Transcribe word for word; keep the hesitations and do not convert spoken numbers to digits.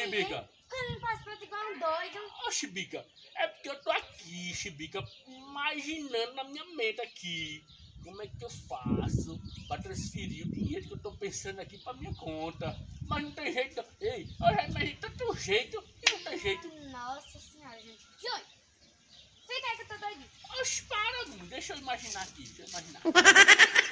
Chibica? Quando ele faz pra tu igual um doido. Ô, Chibica, é porque eu tô aqui, Chibica, imaginando na minha mente aqui como é que eu faço pra transferir o dinheiro que eu tô pensando aqui pra minha conta. Mas não tem jeito, não. Ei, eu já imaginei tanto jeito e não tem jeito. Nossa senhora, gente. Júnior, fica aí que eu tô doidinho. Oxe, para, deixa eu imaginar aqui, deixa eu imaginar.